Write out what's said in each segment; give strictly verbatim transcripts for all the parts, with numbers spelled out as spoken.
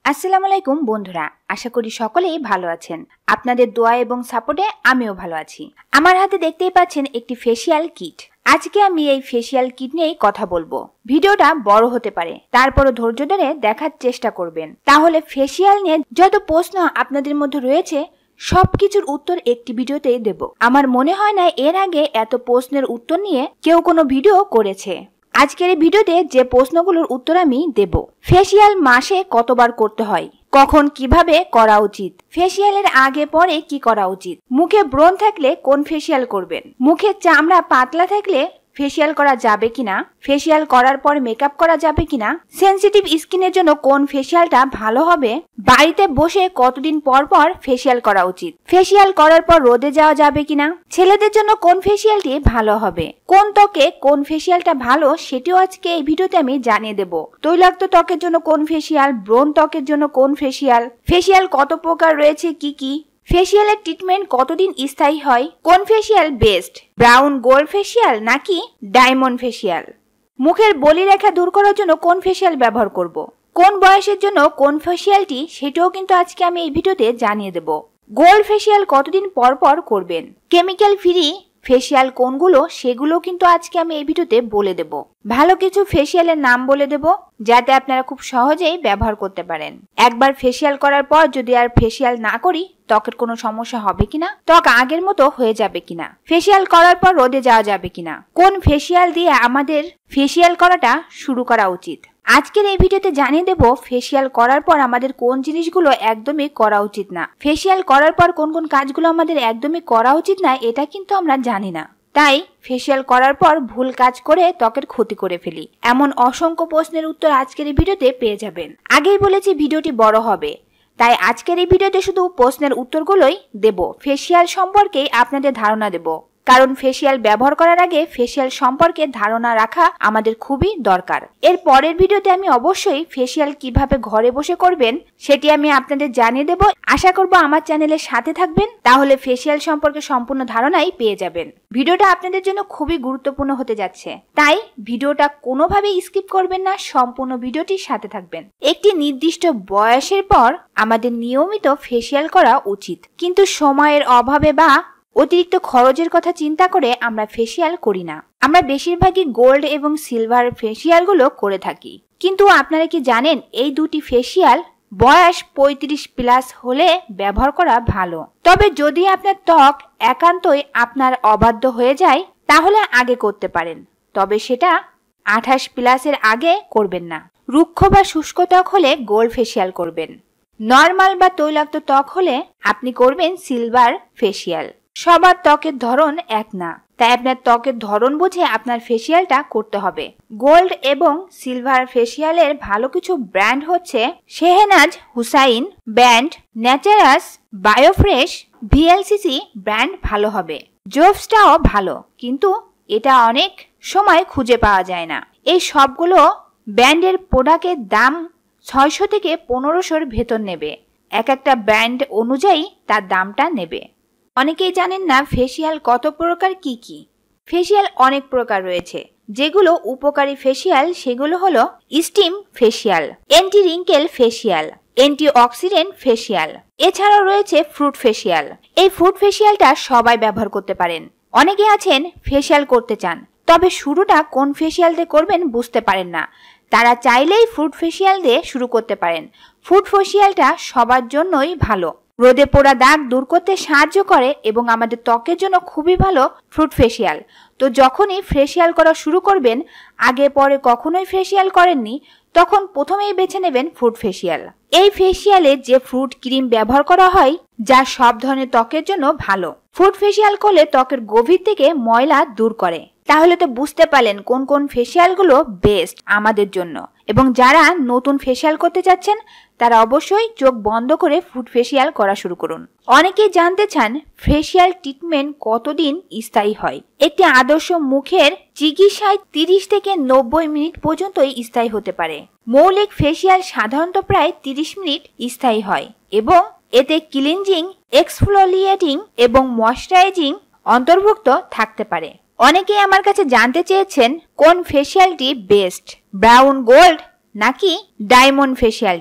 আসসালামু আলাইকুম বন্ধুরা, আশা করি সকলেই ভালো আছেন। আপনাদের দোয়া এবং সাপোর্টে আমিও ভালো আছি। আমার হাতে দেখতেই পাচ্ছেন একটি ফেসিয়াল কিট। আজকে আমি এই ফেসিয়াল কিট নিয়েই কথা বলবো। ভিডিওটা বড় হতে পারে, তারপরও ধৈর্য ধরে দেখার চেষ্টা করবেন। তাহলে ফেসিয়াল নিয়ে যত প্রশ্ন আপনাদের মধ্যে রয়েছে সবকিছুর উত্তর একটি ভিডিওতেই দেব। আমার মনে হয় না এর আগে এত প্রশ্নের উত্তর নিয়ে কেউ কোনো ভিডিও করেছে। আজকের এই ভিডিওতে যে প্রশ্নগুলোর উত্তর আমি দেব। ফেসিয়াল মাসে কতবার করতে হয়, কখন কিভাবে করা উচিত, ফেসিয়ালের আগে পরে কি করা উচিত, মুখে ব্রণ থাকলে কোন ফেসিয়াল করবেন, মুখের চামড়া পাতলা থাকলে ফেসিয়াল করা যাবে কিনা, ফেসিয়াল করার পর মেকআপ করা যাবে কিনা, সেনসিটিভ স্কিনের জন্য কোন ফেসিয়ালটা ভালো হবে, বাড়িতে বসে কতদিন পর পর ফেসিয়াল করা উচিত, ফেসিয়াল করার পর রোদে যাওয়া যাবে কিনা, ছেলেদের জন্য কোন ফেসিয়ালটি ভালো হবে, কোন ত্বকে কোন ফেসিয়ালটা ভালো সেটিও আজকে এই ভিডিওতে আমি জানিয়ে দেব। তৈলাক্ত ত্বকের জন্য কোন ফেসিয়াল, ব্রণ ত্বকের জন্য কোন ফেসিয়াল, ফেসিয়াল কত প্রকার রয়েছে কি কি, ফেসিয়ালের ট্রিটমেন্ট কতদিন স্থায়ী হয়, কোন facial best, brown gold facial নাকি ডায়মন্ড ফেসিয়াল, মুখের বলিরেখা দূর করার জন্য কোন ফেসিয়াল ব্যবহার করব, কোন বয়সের জন্য কোন ফেসিয়ালটি সেটাও কিন্তু আজকে আমি এই ভিডিওতে জানিয়ে দেব। গোল্ড ফেসিয়াল কতদিন পর পর করবেন, কেমিক্যাল ফ্রি ফেসিয়াল কোনগুলো সেগুলো কিন্তু আজকে আমি এই ভিডিওতে বলে দেব। ভালো কিছু ফেসিয়ালের নাম বলে দেব যাতে আপনারা খুব সহজেই ব্যবহার করতে পারেন। একবার ফেসিয়াল করার পর যদি আর ফেসিয়াল না করি ত্বকের কোনো সমস্যা হবে কিনা, ত্বক আগের মতো হয়ে যাবে কিনা, ফেসিয়াল করার পর রোদে যাওয়া যাবে কিনা, কোন ফেসিয়াল দিয়ে আমাদের ফেসিয়াল করাটা শুরু করা উচিত। আজকের এই ভিডিওতে জানিয়ে দেব ফেসিয়াল করার পর আমাদের কোন জিনিসগুলো একদমই করা উচিত না, ফেসিয়াল করার পর কোন কোন কাজগুলো আমাদের একদমই করা উচিত না এটা কিন্তু আমরা জানি না। তাই ফেসিয়াল করার পর ভুল কাজ করে ত্বকের ক্ষতি করে ফেলি, এমন অসংখ্য প্রশ্নের উত্তর আজকের এই ভিডিওতে পেয়ে যাবেন। আগেই বলেছি ভিডিওটি বড় হবে, তাই আজকের এই ভিডিওতে শুধু প্রশ্নের উত্তরগুলোই দেব, ফেসিয়াল সম্পর্কে আপনাদের ধারণা দেব। কারণ ফেসিয়াল ব্যবহার করার আগে ফেসিয়াল সম্পর্কে ধারণা রাখা আমাদের খুবই দরকার। এর পরের ভিডিওতে আমি অবশ্যই ফেসিয়াল কিভাবে ঘরে বসে করবেন সেটি আমি আপনাদের জানিয়ে দেব। আশা করব আমার চ্যানেলের সাথে থাকবেন, তাহলে ফেসিয়াল সম্পর্কে সম্পূর্ণ ধারণাই পেয়ে যাবেন। ভিডিওটা আপনাদের জন্য খুবই গুরুত্বপূর্ণ হতে যাচ্ছে, তাই ভিডিওটা কোনোভাবেই স্কিপ করবেন না, সম্পূর্ণ ভিডিওটির সাথে থাকবেন। একটি নির্দিষ্ট বয়সের পর আমাদের নিয়মিত ফেসিয়াল করা উচিত, কিন্তু সময়ের অভাবে বা অতিরিক্ত খরচের কথা চিন্তা করে আমরা ফেসিয়াল করি না। আমরা বেশিরভাগই গোল্ড এবং সিলভার ফেসিয়ালগুলো করে থাকি, কিন্তু আপনারা কি জানেন এই দুটি ফেসিয়াল বয়স পঁয়ত্রিশ প্লাস হলে ব্যবহার করা ভালো। তবে যদি আপনার ত্বক একান্তই আপনার অবাধ্য হয়ে যায় তাহলে আগে করতে পারেন, তবে সেটা আঠাশ প্লাসের আগে করবেন না। রুক্ষ বা শুষ্ক ত্বক হলে গোল্ড ফেসিয়াল করবেন, নর্মাল বা তৈলাক্ত ত্বক হলে আপনি করবেন সিলভার ফেসিয়াল। সবার ত্বকের ধরন এক না, তাই আপনার ত্বকের ধরন বুঝে আপনার ফেসিয়ালটা করতে হবে। গোল্ড এবং সিলভার ফেসিয়ালের ভালো কিছু ব্র্যান্ড হচ্ছে Shahnaz Husain brand, Naturals, Biofresh, VLCC brand ভালো হবে। জোভসটাও ভালো, কিন্তু এটা অনেক সময় খুঁজে পাওয়া যায় না। এই সবগুলো ব্র্যান্ডের প্রোডাক্টের দাম ছয়শো থেকে পনেরোশোর ভেতর নেবে, এক একটা ব্র্যান্ড অনুযায়ী তার দামটা নেবে। অনেকেই জানেন না ফেসিয়াল কত প্রকার কি কি। ফেসিয়াল অনেক প্রকার রয়েছে, যেগুলো উপকারী ফেসিয়াল সেগুলো হলো steam facial, anti wrinkle facial, antioxidant facial, এছাড়াও রয়েছে ফ্রুট ফেসিয়াল। এই ফ্রুট ফেসিয়ালটা সবাই ব্যবহার করতে পারেন। অনেকে আছেন ফেসিয়াল করতে চান, তবে শুরুটা কোন ফেসিয়াল দিয়ে করবেন বুঝতে পারেন না, তারা চাইলেই ফ্রুট ফেসিয়াল দিয়ে শুরু করতে পারেন। ফ্রুট ফেসিয়ালটা সবার জন্যই ভালো, রোদে পোড়া দাগ দূর করতে সাহায্য করে এবং আমাদের ত্বকের জন্য খুবই ভালো ফ্রুট ফেসিয়াল। তো যখনই ফেসিয়াল করা শুরু করবেন, আগে পরে কখনোই ফেসিয়াল করেননি, তখন প্রথমেই বেছে নেবেন ফ্রুট ফেসিয়াল। এই ফেসিয়ালে যে ফ্রুট ক্রিম ব্যবহার করা হয় যা সব ধরনের ত্বকের জন্য ভালো। ফ্রুট ফেসিয়াল করলে ত্বকের গভীর থেকে ময়লা দূর করে। তাহলে তো বুঝতে পারলেন কোন কোন ফেসিয়ালগুলো বেস্ট আমাদের জন্য, এবং যারা নতুন ফেসিয়াল করতে চাচ্ছেন তারা অবশ্যই চোখ বন্ধ করে ফ্রুট ফেসিয়াল করা শুরু করুন। অনেকেই জানতে চান ফেসিয়াল ট্রিটমেন্ট কতদিন স্থায়ী হয়। একটি আদর্শ মুখের চিকিৎসায় তিরিশ থেকে নব্বই মিনিট পর্যন্তই স্থায়ী হতে পারে। মৌলিক ফেসিয়াল সাধারণত প্রায় তিরিশ মিনিট স্থায়ী হয় এবং এতে ক্লিনজিং, এক্সফোলিয়েটিং এবং ময়শ্চারাইজিং অন্তর্ভুক্ত থাকতে পারে। অনেকেই আমার কাছে জানতে চেয়েছেন কোন ফেসিয়ালটি বেস্ট, ব্রাউন গোল্ড নাকি ডায়মন্ড ফেসিয়ালটি।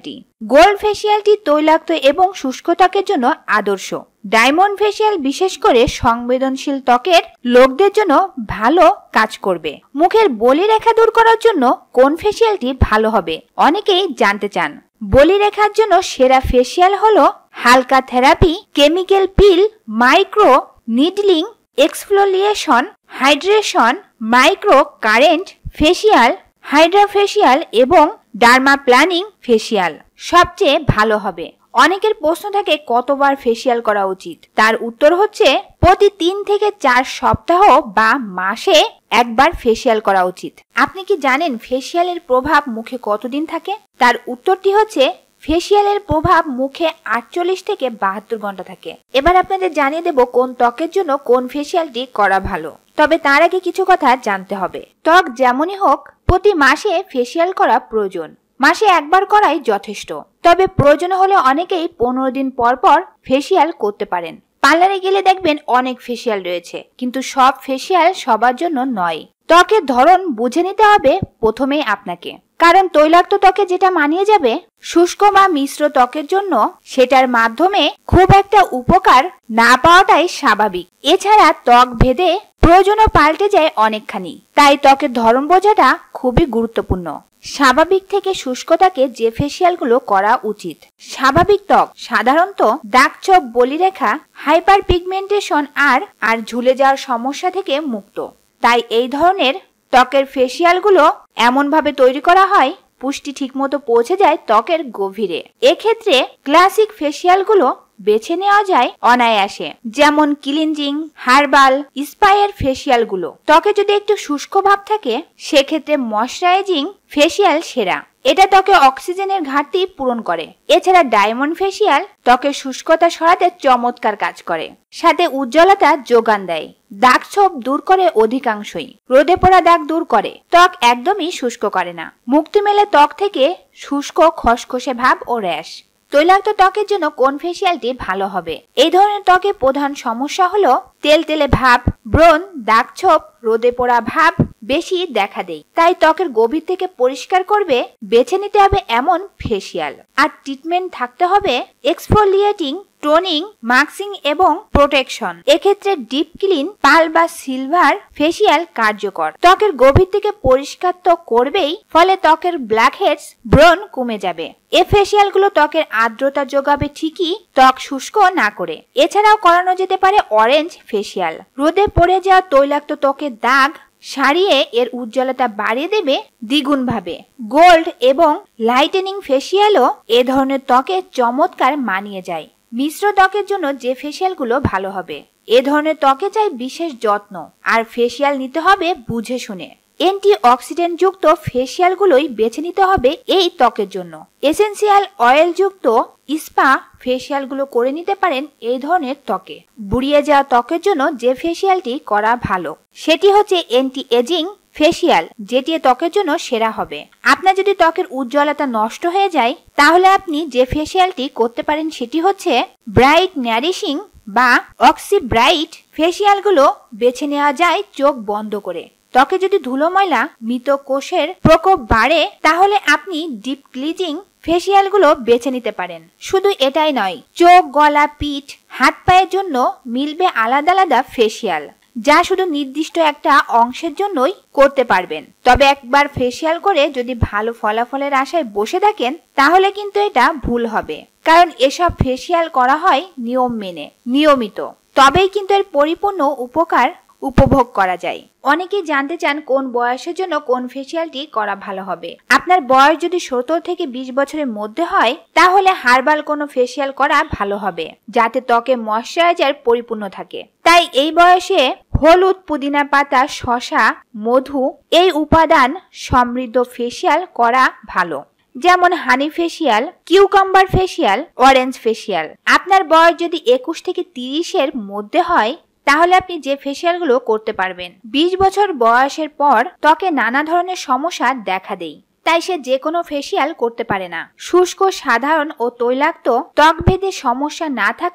গোল্ড ফেসিয়ালটি তৈলাক্ত এবং শুষ্ক ত্বকের জন্য আদর্শ। ডায়মন্ড ফেসিয়াল বিশেষ করে সংবেদনশীল ত্বকের লোকদের জন্য ভালো কাজ করবে। মুখের বলিরেখা দূর করার জন্য কোন ফেসিয়ালটি ভালো হবে অনেকেই জানতে চান। বলিরেখার জন্য সেরা ফেসিয়াল হলো হালকা therapy, chemical peel, micro needling, exfoliation, hydration, micro current facial, hydra facial এবং ডার্মা প্ল্যানিং ফেসিয়াল সবচেয়ে ভালো হবে। অনেকের প্রশ্ন থাকে কতবার ফেসিয়াল করা উচিত। তার উত্তর হচ্ছে প্রতি তিন থেকে চার সপ্তাহ বা মাসে একবার ফেসিয়াল করা উচিত। আপনি কি জানেন ফেসিয়ালের প্রভাব মুখে কতদিন থাকে? তার উত্তরটি হচ্ছে ফেসিয়ালের প্রভাব মুখে আটচল্লিশ থেকে বাহাত্তর ঘন্টা থাকে। এবার আপনাদের জানিয়ে দেব কোন ত্বকের জন্য কোন ফেসিয়ালটি করা ভালো। তবে তার আগে কিছু কথা জানতে হবে। ত্বক যেমনই হোক প্রতি মাসে ফেসিয়াল করা প্রয়োজন। মাসে একবার করাই যথেষ্ট। তবে প্রয়োজন হলে অনেকেই পনেরো দিন পর পর ফেসিয়াল করতে পারেন। পার্লারে গেলে দেখবেন অনেক ফেসিয়াল রয়েছে, কিন্তু সব ফেসিয়াল সবার জন্য নয়। ত্বকের ধরন বুঝে নিতে হবে প্রথমেই আপনাকে, কারণ তৈলাক্ত ত্বকে যেটা মানিয়ে যাবে শুষ্ক বা মিশ্র ত্বকের জন্য সেটার মাধ্যমে খুব একটা উপকার না পাওয়াটাই স্বাভাবিক। এছাড়া ত্বক ভেদে প্রয়োজনও পাল্টে যায় অনেকখানি, তাই ত্বকের ধরন বোঝাটা খুবই গুরুত্বপূর্ণ। স্বাভাবিক থেকে শুষ্কতাকে যে ফেসিয়ালগুলো করা উচিত। স্বাভাবিক ত্বক সাধারণত দাগছোপ, বলিরেখা, হাইপার পিগমেন্টেশন আর আর ঝুলে যাওয়ার সমস্যা থেকে মুক্ত। তাই এই ধরনের ত্বকের ফেসিয়ালগুলো এমন ভাবে তৈরি করা হয় পুষ্টি ঠিকমতো পৌঁছে যায় ত্বকের গভীরে। এক্ষেত্রে ক্লাসিক ফেসিয়ালগুলো বেছে নেওয়া যায় অনায়াসে, যেমন ক্লিনজিং, হার্বাল, স্পায়ার ফেসিয়ালগুলো। ত্বকে যদি একটু শুষ্ক ভাব থাকে সেক্ষেত্রে ময়শ্চারাইজিং ফেসিয়াল সেরা। এটা ত্বকে অক্সিজেনের ঘাটতি পূরণ করে। এছাড়া ডায়মন্ড ফেসিয়াল ত্বকের শুষ্কতা সরাতে চমৎকার কাজ করে, সাথে উজ্জ্বলতা যোগান দেয়। দাগ ছোপ দূর করে অধিকাংশই, রোদে পড়া দাগ দূর করে, ত্বক একদমই শুষ্ক করে না। মুক্তি মেলে ত্বক থেকে শুষ্ক খসখসে ভাব ও র্যাশ। তৈলাক্ত ত্বকের জন্য কোন ফেসিয়ালটি ভালো হবে? এই ধরনের ত্বকে প্রধান সমস্যা হলো তেল তেলে ভাব, ব্রণ, দাগ ছোপ, রোদে পোড়া ভাব বেশি দেখা দেয়। তাই ত্বকের গভীর থেকে পরিষ্কার করবে বেছে নিতে হবে এমন ফেসিয়াল। আর ট্রিটমেন্ট থাকতে হবে এক্সফোলিয়েটিং, টোনিং, মাস্কিং এবং প্রোটেকশন। এক্ষেত্রে ডিপ ক্লিন, পাল বা সিলভার ফেসিয়াল কার্যকর। ত্বকের গভীর থেকে পরিষ্কার তো করবেই, ফলে ত্বকের ব্ল্যাক হেডস, ব্রণ কমে যাবে। এ ফেসিয়াল গুলো ত্বকের আর্দ্রতা যোগাবে ঠিকই, ত্বক শুষ্ক না করে। এছাড়াও করানো যেতে পারে অরেঞ্জ ফেসিয়াল। রোদে পড়ে যাওয়া তৈলাক্ত ত্বকের দাগ সারিয়ে এর উজ্জ্বলতা বাড়িয়ে দেবে দ্বিগুণ ভাবে। গোল্ড এবং লাইটেনিং ফেসিয়ালও এ ধরনের ত্বকে চমৎকার মানিয়ে যায়। মিশ্র ত্বকের জন্য যে ফেসিয়ালগুলো ভালো হবে, এ ধরনের ত্বকে চাই বিশেষ যত্ন, আর ফেসিয়াল নিতে হবে বুঝে শুনে। অ্যান্টি অক্সিডেন্ট যুক্ত ফেসিয়ালগুলোই বেছে নিতে হবে এই ত্বকের জন্য। এসেন্সিয়াল অয়েল যুক্ত স্পা ফেসিয়ালগুলো করে নিতে পারেন এই ধরনের ত্বকে। বুড়িয়ে যাওয়া ত্বকের জন্য যে ফেসিয়ালটি করা ভালো সেটি হচ্ছে অ্যান্টি এজিং ফেসিয়াল, যেটি ত্বকের জন্য সেরা হবে। আপনার যদি ত্বকের উজ্জ্বলতা নষ্ট হয়ে যায় তাহলে আপনি যে ফেসিয়ালটি করতে পারেন সেটি হচ্ছে ব্রাইট নারিশিং বা অক্সি ব্রাইট ফেসিয়ালগুলো বেছে নেওয়া যায় চোখ বন্ধ করে। ত্বকে যদি ধুলো ময়লা, মৃত কোষের প্রকোপ বাড়ে তাহলে আপনি ডিপ ক্লিনজিং ফেসিয়ালগুলো বেছে নিতে পারেন। শুধু এটাই নয়, চোখ, গলা, পিঠ, হাত পায়ের জন্য মিলবে আলাদা আলাদা ফেসিয়াল, যা শুধু নির্দিষ্ট একটা অংশের জন্যই করতে পারবেন। তবে একবার ফেসিয়াল করে যদি ভালো ফলাফলের আশায় বসে থাকেন তাহলে কিন্তু এটা ভুল হবে, কারণ এসব ফেসিয়াল করা হয় নিয়ম মেনে, নিয়মিত। তবেই কিন্তু এর পরিপূর্ণ উপকার উপভোগ করা যায়। অনেকেই জানতে চান কোন বয়সের জন্য কোন ফেসিয়ালটি করা ভালো হবে। আপনার বয়স যদি সত্তর থেকে বিশ বছরের মধ্যে হয় তাহলে হার্বাল কোনো ফেসিয়াল করা ভালো হবে, যাতে ত্বকে ময়শ্চারাইজার পরিপূর্ণ থাকে। তাই এই বয়সে হলুদ, পুদিনা পাতা, শসা, মধু এই উপাদান সমৃদ্ধ ফেসিয়াল করা ভালো, যেমন honey facial, cucumber facial, orange facial. আপনার বয়স যদি একুশ থেকে তিরিশের মধ্যে হয় তাহলে আপনি যে ফেসিয়ালগুলো করতে পারবেন। বিশ বছর বয়সের পর ত্বকে নানা ধরনের সমস্যা দেখা দেয়, তাই সে যে কোনো ফেসিয়াল করতে পারে না। শুষ্ক, সাধারণ ও তৈলাক্ত ত্বক ভেদে সমস্যা না থাকলে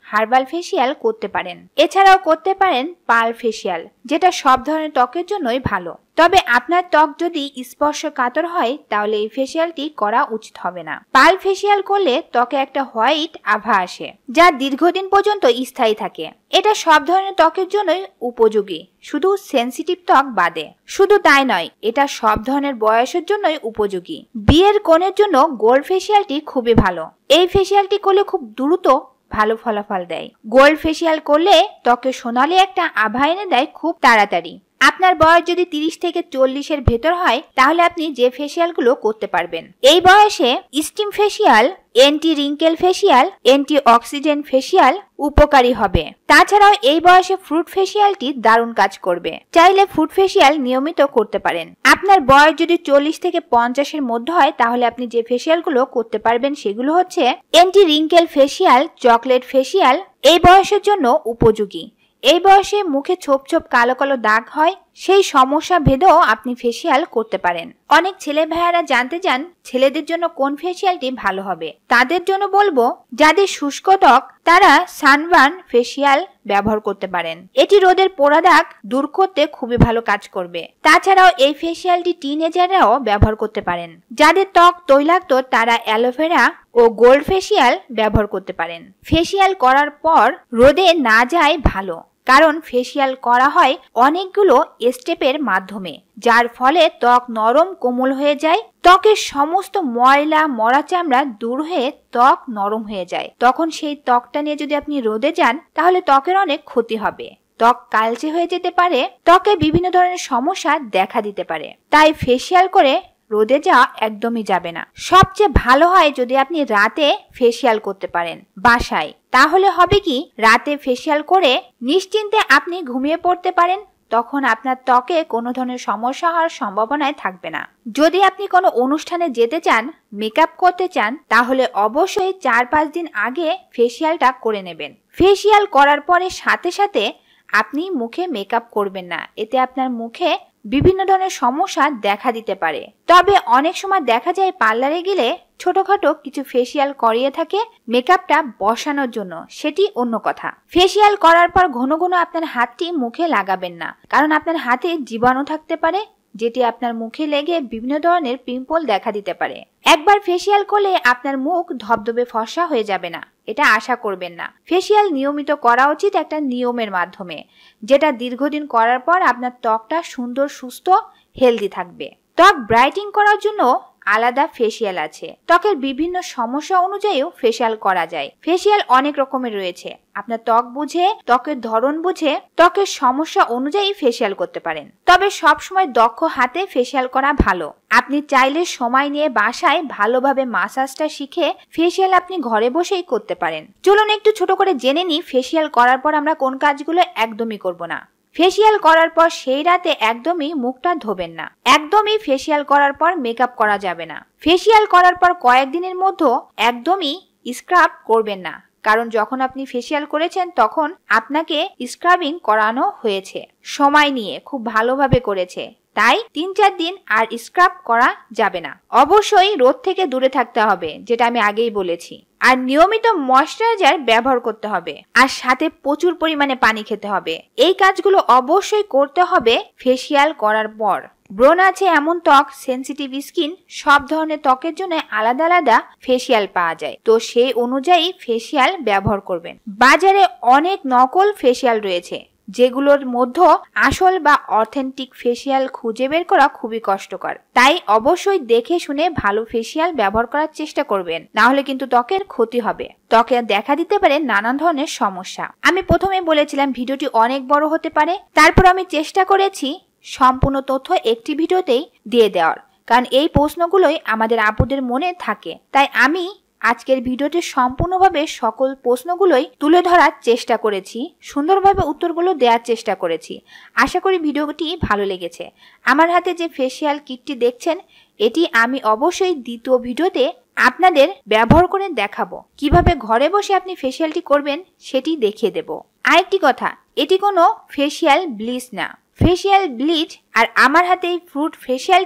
হার্বাল ফেসিয়াল করতে পারেন। এছাড়াও করতে পারেন পার্ল ফেসিয়াল, যেটা সব ধরনের ত্বকের জন্যই ভালো। তবে আপনার ত্বক যদি স্পর্শকাতর হয় তাহলে এই ফেসিয়ালটি করা উচিত হবে না। পার্ল ফেসিয়াল করলে ত্বকে একটা হোয়াইট আভা আসে, যা দীর্ঘদিন পর্যন্ত স্থায়ী থাকে। এটা সব ধরনের ত্বকের জন্যই উপযোগী, শুধু সেনসিটিভ ত্বক বাদে। শুধু তাই নয়, এটা সব ধরনের বয়সের জন্যই উপযোগী। বিয়ের কোণের জন্য গোল্ড ফেসিয়ালটি খুবই ভালো। এই ফেসিয়ালটি করলে খুব দ্রুত ভালো ফলাফল দেয়। গোল্ড ফেসিয়াল করলে ত্বকে সোনালি একটা আভা এনে দেয় খুব তাড়াতাড়ি। আপনার বয়স যদি তিরিশ থেকে চল্লিশ এর ভেতর হয় তাহলে আপনি যে ফেসিয়াল গুলো করতে পারবেন। এই বয়সে steam facial, anti wrinkle facial, antioxidant facial উপকারী হবে। তাছাড়াও এই বয়সে ফ্রুট ফেসিয়ালটি দারুণ কাজ করবে। চাইলে ফ্রুট ফেসিয়াল নিয়মিত করতে পারেন। আপনার বয়স যদি চল্লিশ থেকে পঞ্চাশ এর মধ্যে হয় তাহলে আপনি যে ফেসিয়াল গুলো করতে পারবেন সেগুলো হচ্ছে anti wrinkle facial, chocolate facial এই বয়সের জন্য উপযোগী। এই বয়সে মুখে ছোপ ছোপ কালো কালো দাগ হয়, সেই সমস্যা ভেদেও আপনি ফেসিয়াল করতে পারেন। অনেক ছেলে ভাইয়ারা জানতে চান ছেলেদের জন্য কোন ফেসিয়ালটি ভালো হবে। তাদের জন্য বলবো, যাদের শুষ্ক ত্বক তারা সানবার্ন ফেসিয়াল ব্যবহার করতে পারেন। এটি রোদের পোড়া দাগ দূর করতে খুবই ভালো কাজ করবে। তাছাড়াও এই ফেসিয়ালটি টিনেজাররাও ব্যবহার করতে পারেন। যাদের ত্বক তৈলাক্ত তারা অ্যালোভেরা ও গোল্ড ফেসিয়াল ব্যবহার করতে পারেন। ফেসিয়াল করার পর রোদে না যায় ভালো, কারণ ফেসিয়াল করা হয় অনেকগুলো স্টেপের মাধ্যমে, যার ফলে ত্বক নরম কোমল হয়ে যায়। ত্বকের সমস্ত ময়লা মরা চামড়া দূর হয়ে ত্বক নরম হয়ে যায়। তখন সেই ত্বকটা নিয়ে যদি আপনি রোদে যান তাহলে ত্বকের অনেক ক্ষতি হবে। ত্বক কালচে হয়ে যেতে পারে, ত্বকে বিভিন্ন ধরনের সমস্যা দেখা দিতে পারে। তাই ফেসিয়াল করে রোদে যাওয়া একদমই যাবে না। সবচেয়ে ভালো হয় যদি আপনি রাতে ফেসিয়াল করতে পারেন বাসায়। তাহলে হবে কি, রাতে ফেসিয়াল করে নিশ্চিন্তে আপনি ঘুমিয়ে পড়তে পারেন। তখন আপনার ত্বকে কোনো ধরনের সমস্যা হওয়ার সম্ভাবনাই থাকবে না। যদি আপনি কোনো অনুষ্ঠানে যেতে চান, মেকআপ করতে চান, তাহলে অবশ্যই চার পাঁচ দিন আগে ফেসিয়ালটা করে নেবেন। ফেসিয়াল করার পরে সাথে সাথে আপনি মুখে মেকআপ করবেন না, এতে আপনার মুখে বিভিন্ন ধরনের সমস্যা দেখা দিতে পারে। তবে অনেক সময় দেখা যায় পার্লারে গেলে ছোটখাটো কিছু ফেসিয়াল করিয়ে থাকে মেকআপটা বসানোর জন্য, সেটি অন্য কথা। ফেসিয়াল করার পর ঘন ঘন আপনার হাতটি মুখে লাগাবেন না, কারণ আপনার হাতে জীবাণু থাকতে পারে, যেটি আপনার মুখে লেগে বিভিন্ন ধরনের পিম্পল দেখা দিতে পারে। একবার ফেসিয়াল করলে আপনার মুখ ধবধবে ফর্সা হয়ে যাবে না, এটা আশা করবেন না। ফেসিয়াল নিয়মিত করা উচিত একটা নিয়মের মাধ্যমে, যেটা দীর্ঘদিন করার পর আপনার ত্বকটা সুন্দর, সুস্থ, হেলদি থাকবে। ত্বক ব্রাইটিং করার জন্য আলাদা ফেসিয়াল আছে। ত্বকের বিভিন্ন সমস্যা অনুযায়ীও ফেসিয়াল করা যায়। ফেসিয়াল অনেক রকমের রয়েছে। আপনার ত্বক বুঝে, ত্বকের ধরন বুঝে, ত্বকের সমস্যা অনুযায়ী ফেসিয়াল করতে পারেন। তবে সব সময় দক্ষ হাতে ফেসিয়াল করা ভালো। আপনি চাইলে সময় নিয়ে বাসায় ভালোভাবে মাসাজটা শিখে ফেসিয়াল আপনি ঘরে বসেই করতে পারেন। চলুন একটু ছোট করে জেনে নিই ফেসিয়াল করার পর আমরা কোন কাজগুলো একদমই করব না। ফেসিয়াল করার পর সেই রাতে একদমই মুখটা ধোবেন না। একদমই ফেসিয়াল করার পর মেকআপ করা যাবে না। ফেসিয়াল করার পর কয়েকদিনের মধ্যে একদমই স্ক্রাব করবেন না, কারণ যখন আপনি ফেসিয়াল করেছেন তখন আপনাকে স্ক্রাবিং করানো হয়েছে, সময় নিয়ে খুব ভালোভাবে করেছে। তাই তিন চার দিন আর স্ক্রাব করা যাবে না। অবশ্যই রোদ থেকে দূরে থাকতে হবে, যেটা আমি আগেই বলেছি। আর নিয়মিত ময়শ্চারাইজার ব্যবহার করতে হবে, আর সাথে প্রচুর পরিমাণে পানি খেতে হবে। এই কাজগুলো অবশ্যই করতে হবে ফেসিয়াল করার পর। ব্রণ আছে এমন ত্বক, সেনসিটিভ স্কিন, সব ধরনের ত্বকের জন্য আলাদা আলাদা ফেসিয়াল পাওয়া যায়, তো সেই অনুযায়ী ফেসিয়াল ব্যবহার করবেন। বাজারে অনেক নকল ফেসিয়াল রয়েছে, যেগুলোর মধ্যে আসল বা অথেন্টিক ফেসিয়াল খুঁজে বের করা খুবই কষ্টকর। তাই অবশ্যই দেখে শুনে ভালো ফেসিয়াল ব্যবহার করার চেষ্টা করবেন, না হলে কিন্তু ত্বকের ক্ষতি হবে। ত্বকে দেখা দিতে পারে নানান ধরনের সমস্যা। আমি প্রথমে বলেছিলাম ভিডিওটি অনেক বড় হতে পারে, তারপর আমি চেষ্টা করেছি সম্পূর্ণ তথ্য একটি ভিডিওতেই দিয়ে দেওয়ার, কারণ এই প্রশ্নগুলোই আমাদের আপুদের মনে থাকে। তাই আমি আজকের ভিডিওতে সম্পূর্ণভাবে সকল প্রশ্নগুলোই তুলে ধরার চেষ্টা করেছি, সুন্দরভাবে উত্তরগুলো দেওয়ার চেষ্টা করেছি। আশা করি ভিডিওটি ভালো লেগেছে। আমার হাতে যে ফেসিয়াল কিটটি দেখছেন, এটি আমি অবশ্যই দ্বিতীয় ভিডিওতে আপনাদের ব্যবহার করে দেখাবো। কিভাবে ঘরে বসে আপনি ফেসিয়ালটি করবেন সেটি দেখিয়ে দেব। আরেকটি কথা, এটি কোনো ফেসিয়াল ব্লিচ না। ফেসিয়াল ব্লিচ আর আমার হাতে এই ফ্রুট ফেসিয়ালটি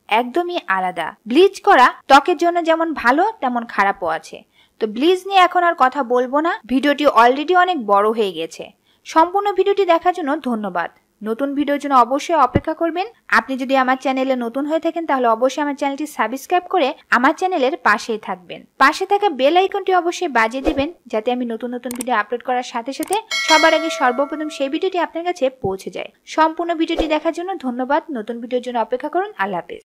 একদমই আলাদা। ব্লিচ করা ত্বকের জন্য যেমন ভালো তেমন খারাপও আছে। তো ব্লিচ নিয়ে এখন আর কথা বলবো না, ভিডিওটি অলরেডি অনেক বড় হয়ে গেছে। সম্পূর্ণ ভিডিওটি দেখার জন্য ধন্যবাদ। নতুন ভিডিওর জন্য অবশ্যই অপেক্ষা করবেন। আপনি যদি আমার চ্যানেলে নতুন হয়ে থাকেন তাহলে অবশ্যই আমার চ্যানেলটি সাবস্ক্রাইব করে আমার চ্যানেলের পাশেই থাকবেন। পাশে থাকা বেল আইকনটি অবশ্যই বাজিয়ে দিবেন যাতে আমি নতুন নতুন ভিডিও আপলোড করার সাথে সাথে সবার আগে সর্বপ্রথম সেই ভিডিওটি আপনার কাছে পৌঁছে যায়। সম্পূর্ণ ভিডিওটি দেখার জন্য ধন্যবাদ। নতুন ভিডিওর জন্য অপেক্ষা করুন। আল্লাহ হাফেজ।